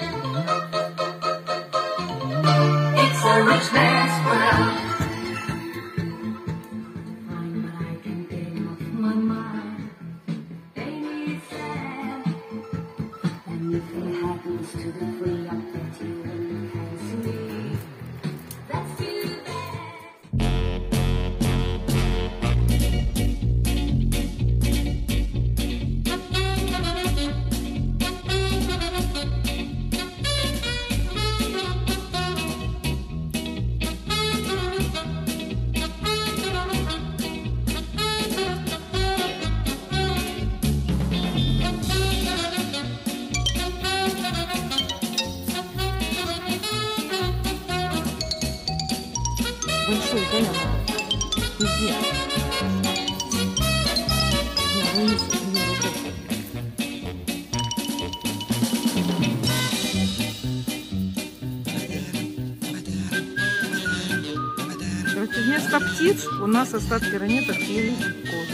It's a rich man's world. Find what I can get off my mind. Baby, it's sad. And if it happens to the free, I bet you really can see. That's too bad. Большой, да, я могу? Везде. Не, вынесу, не работает. Короче, вместо птиц у нас остатки ранеток съели кошки.